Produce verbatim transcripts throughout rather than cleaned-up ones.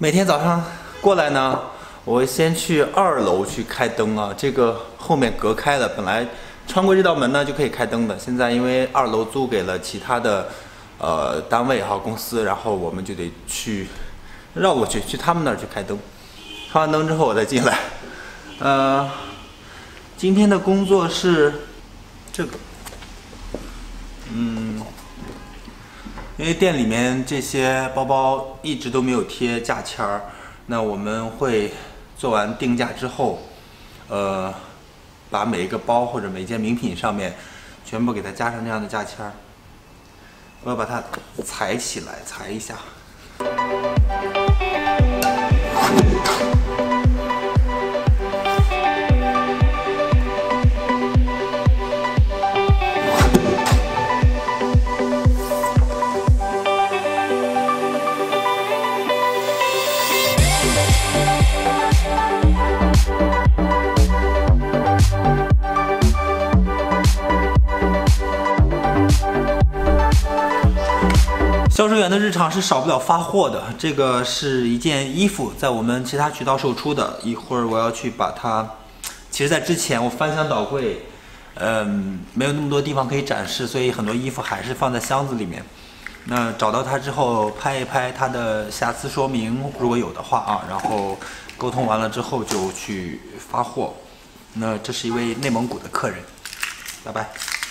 每天早上过来呢，我会先去二楼去开灯啊，这个后面隔开了，本来穿过这道门呢就可以开灯的，现在因为二楼租给了其他的呃单位哈公司，然后我们就得去绕过去，去他们那儿去开灯。开完灯之后我再进来。呃，今天的工作是这个，嗯。因为店里面这些包包一直都没有贴价签儿，那我们会做完定价之后，呃，把每一个包或者每一件名品上面全部给它加上这样的价签儿。我要把它裁起来，裁一下。销售员的日常是少不了发货的，这个是一件衣服，在我们其他渠道售出的。一会儿我要去把它，其实在之前我翻箱倒柜，嗯，没有那么多地方可以展示，所以很多衣服还是放在箱子里面。那找到它之后，拍一拍它的瑕疵说明，如果有的话啊，然后沟通完了之后就去发货。那这是一位内蒙古的客人，拜拜。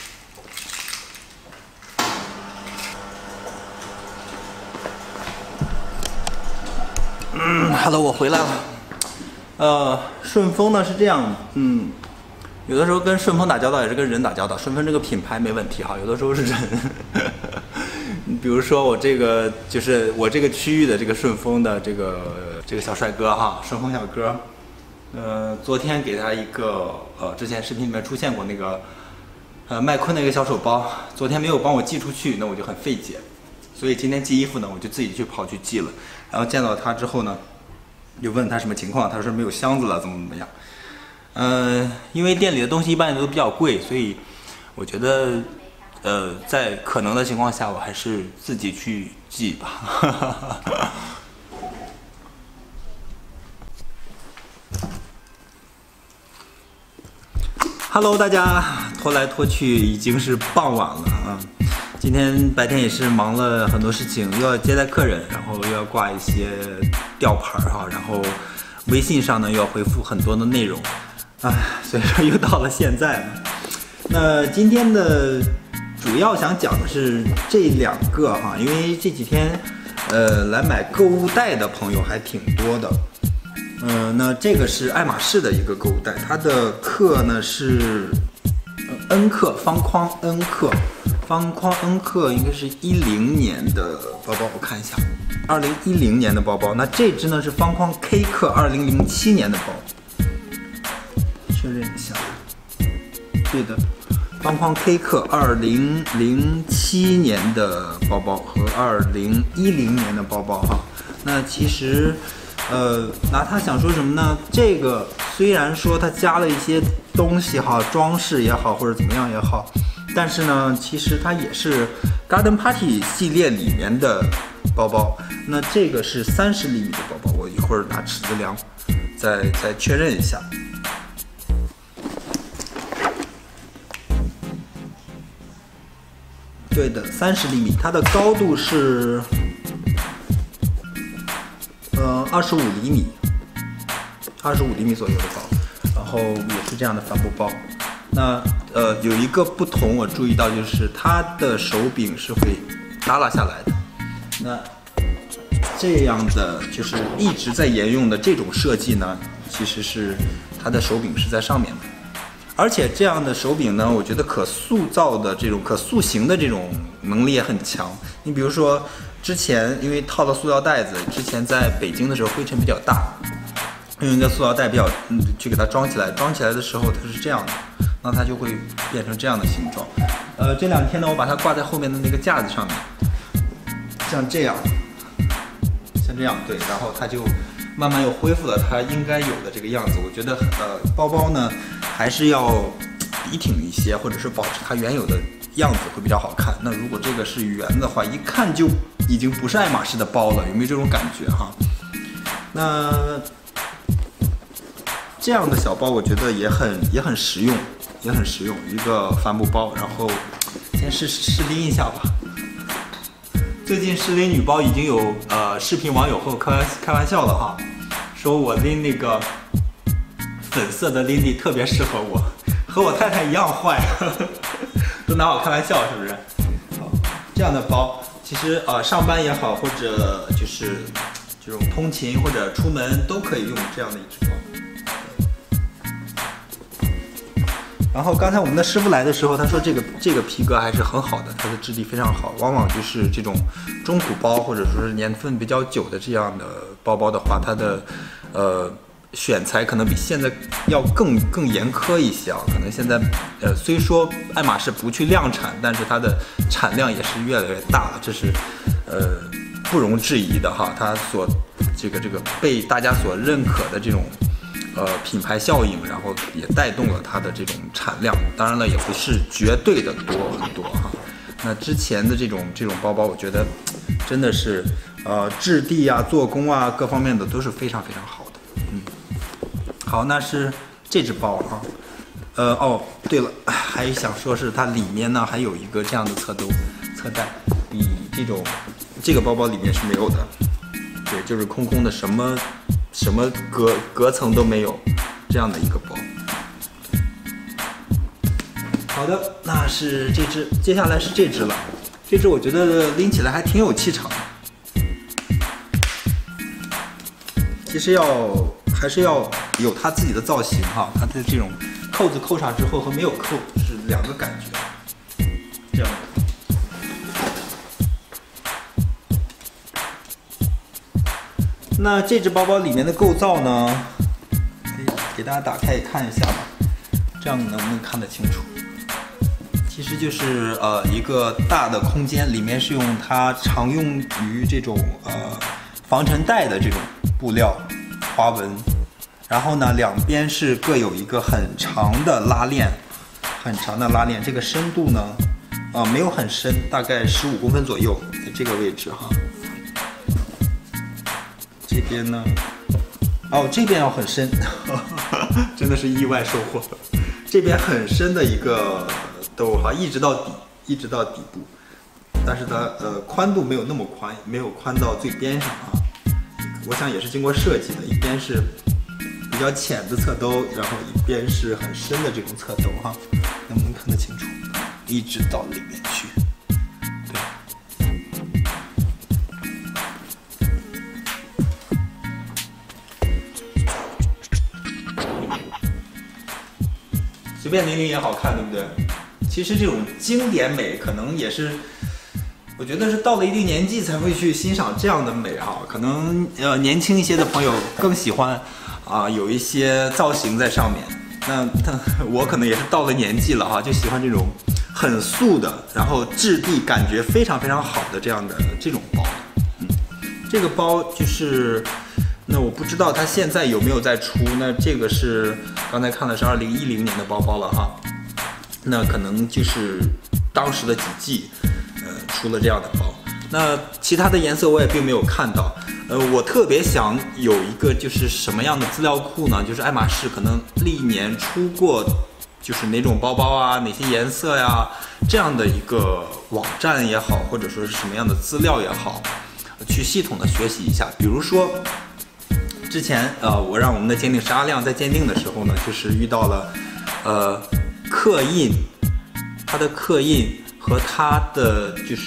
嗯 ，Hello， 我回来了。呃，顺丰呢是这样，嗯，有的时候跟顺丰打交道也是跟人打交道。顺丰这个品牌没问题哈，有的时候是人。比如说我这个就是我这个区域的这个顺丰的这个这个小帅哥哈，顺丰小哥。呃，昨天给他一个呃，之前视频里面出现过那个呃麦昆的一个小手包，昨天没有帮我寄出去，那我就很费解。所以今天寄衣服呢，我就自己去跑去寄了。然后见到他之后呢，就问他什么情况，他说没有箱子了，怎么怎么样。嗯、呃，因为店里的东西一般都比较贵，所以我觉得，呃，在可能的情况下，我还是自己去寄吧。Hello， 大家，拖来拖去已经是傍晚了啊。今天白天也是忙了很多事情，又要接待客人，然后又要挂一些吊牌哈，然后微信上呢又要回复很多的内容，唉，所以说又到了现在了。那今天的主要想讲的是这两个哈，因为这几天呃来买购物袋的朋友还挺多的。嗯、呃，那这个是爱马仕的一个购物袋，它的克呢是 N 克方框 N 克。方框 N 克应该是一零年的包包，我看一下，二零一零年的包包。那这只呢是方框 K 克二零零七年的包，确认一下，对的，方框 K 克二零零七年的包包和二零一零年的包包哈。那其实，呃，拿它想说什么呢？这个虽然说它加了一些东西哈，装饰也好或者怎么样也好。但是呢，其实它也是 Garden Party 系列里面的包包。那这个是三十厘米的包包，我一会儿拿尺子量，再再确认一下。对的，三十厘米，它的高度是呃二十五厘米，二十五厘米左右的包，然后也是这样的帆布包。那呃有一个不同，我注意到就是它的手柄是会耷拉下来的。那这样的就是一直在沿用的这种设计呢，其实是它的手柄是在上面的。而且这样的手柄呢，我觉得可塑造的这种可塑形的这种能力也很强。你比如说之前因为套了塑料袋子，之前在北京的时候灰尘比较大，用一个塑料袋比较嗯去给它装起来，装起来的时候它是这样的。那它就会变成这样的形状。呃，这两天呢，我把它挂在后面的那个架子上面，像这样，像这样，对，然后它就慢慢又恢复了它应该有的这个样子。我觉得，呃，包包呢还是要笔挺一些，或者是保持它原有的样子会比较好看。那如果这个是圆的话，一看就已经不是爱马仕的包了，有没有这种感觉哈？ 那这样的小包，我觉得也很也很实用，也很实用，一个帆布包。然后先试试拎一下吧。最近试拎女包已经有呃视频网友和我开玩开玩笑了哈，说我拎那个粉色的拎地特别适合我，和我太太一样坏，都拿我开玩笑是不是？这样的包其实呃上班也好，或者就是这种通勤或者出门都可以用这样的一只包。然后刚才我们的师傅来的时候，他说这个这个皮革还是很好的，它的质地非常好。往往就是这种中古包或者说是年份比较久的这样的包包的话，它的呃选材可能比现在要更更严苛一些啊。可能现在呃虽说爱马仕不去量产，但是它的产量也是越来越大了，这是呃不容置疑的哈。它所这个这个被大家所认可的这种。呃，品牌效应，然后也带动了它的这种产量。当然了，也不是绝对的多很多哈。那之前的这种这种包包，我觉得真的是呃质地啊、做工啊各方面的都是非常非常好的。嗯，好，那是这只包啊。呃哦，对了，还想说是它里面呢还有一个这样的侧兜侧带，比这种这个包包里面是没有的。对，就是空空的，什么。什么隔隔层都没有，这样的一个包。好的，那是这只，接下来是这只了。这只我觉得拎起来还挺有气场的。其实要还是要有它自己的造型哈，它的这种扣子扣上之后和没有扣是两个感觉。这样。那这只包包里面的构造呢，给大家打开看一下吧，这样能不能看得清楚？其实就是呃一个大的空间，里面是用它常用于这种呃防尘袋的这种布料花纹，然后呢两边是各有一个很长的拉链，很长的拉链，这个深度呢，呃没有很深，大概十五公分左右，在这个位置哈。这边呢，哦，这边要很深，真的是意外收获。这边很深的一个兜哈，一直到底，一直到底部，但是它呃宽度没有那么宽，没有宽到最边上啊。我想也是经过设计的，一边是比较浅的侧兜，然后一边是很深的这种侧兜哈，能不能看得清楚？一直到里面去。随便拎拎也好看，对不对？其实这种经典美，可能也是，我觉得是到了一定年纪才会去欣赏这样的美哈。可能呃年轻一些的朋友更喜欢啊、呃、有一些造型在上面。那那我可能也是到了年纪了哈，就喜欢这种很素的，然后质地感觉非常非常好的这样的这种包。嗯，这个包就是。那我不知道它现在有没有在出，那这个是刚才看的是二零一零年的包包了哈，那可能就是当时的几季，呃，出了这样的包。那其他的颜色我也并没有看到，呃，我特别想有一个就是什么样的资料库呢？就是爱马仕可能历年出过就是哪种包包啊，哪些颜色呀，这样的一个网站也好，或者说是什么样的资料也好，去系统的学习一下，比如说。之前呃，我让我们的鉴定师阿亮在鉴定的时候呢，就是遇到了，呃，刻印，它的刻印和它的就是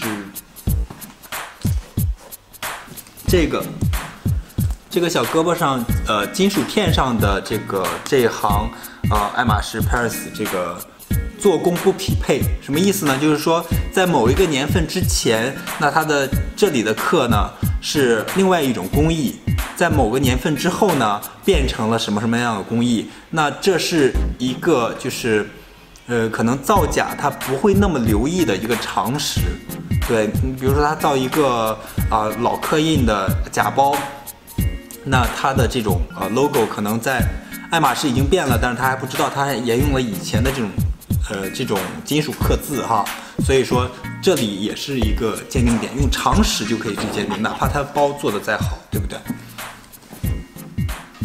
这个这个小胳膊上呃金属片上的这个这一行啊、呃，爱马仕 Paris 这个做工不匹配，什么意思呢？就是说在某一个年份之前，那它的这里的刻呢是另外一种工艺。在某个年份之后呢，变成了什么什么样的工艺？那这是一个就是，呃，可能造假它不会那么留意的一个常识。对，你比如说他造一个啊、呃、老刻印的假包，那它的这种呃 logo 可能在爱马仕已经变了，但是他还不知道，他还沿用了以前的这种呃这种金属刻字哈。所以说这里也是一个鉴定点，用常识就可以去鉴定，哪怕它包做的再好，对不对？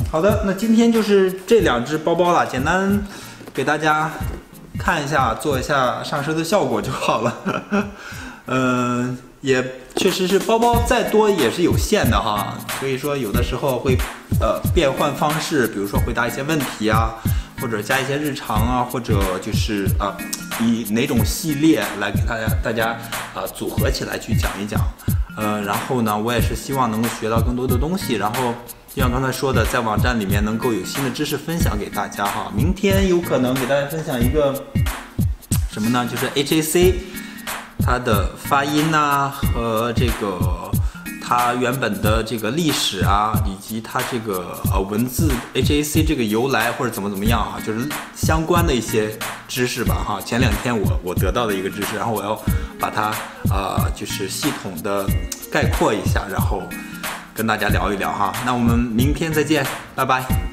好的，那今天就是这两只包包了，简单给大家看一下，做一下上身的效果就好了。嗯、呃，也确实是包包再多也是有限的哈，所以说有的时候会呃变换方式，比如说回答一些问题啊，或者加一些日常啊，或者就是啊、呃、以哪种系列来给大家大家啊、呃、组合起来去讲一讲。呃，然后呢，我也是希望能够学到更多的东西，然后就像刚才说的，在网站里面能够有新的知识分享给大家哈。明天有可能给大家分享一个什么呢？就是 H A C 它的发音呐、啊，和这个它原本的这个历史啊，以及它这个呃文字 H A C 这个由来或者怎么怎么样啊，就是相关的一些知识吧哈。前两天我我得到的一个知识，然后我要把它啊、呃、就是系统的概括一下，然后跟大家聊一聊哈。那我们明天再见，拜拜。